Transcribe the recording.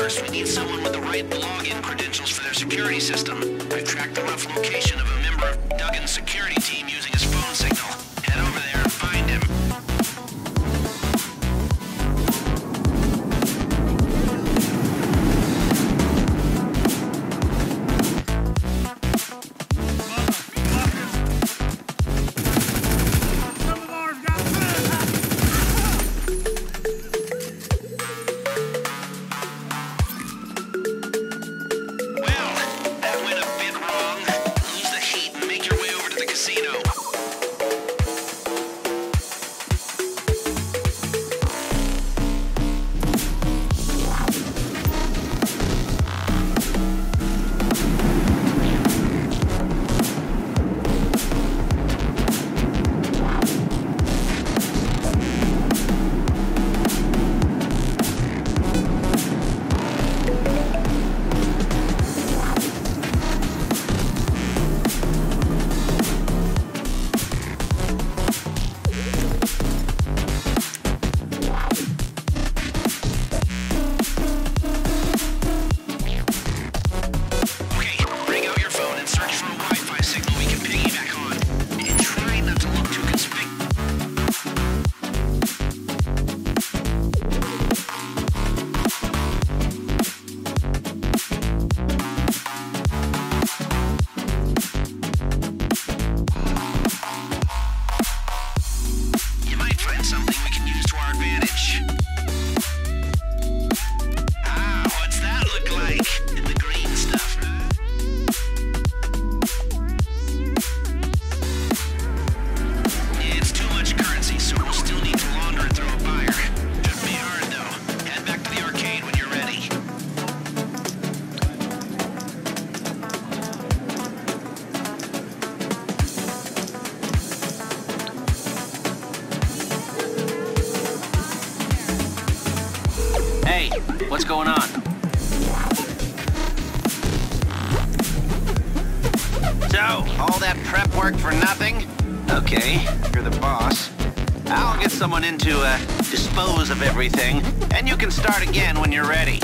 First, we need someone with the right login credentials for their security system. I've tracked the rough location of a member of Duggan's security team using his phone signal. Head over there and find him. Hey, what's going on? So, all that prep work for nothing? Okay, you're the boss. I'll get someone in to dispose of everything, and you can start again when you're ready.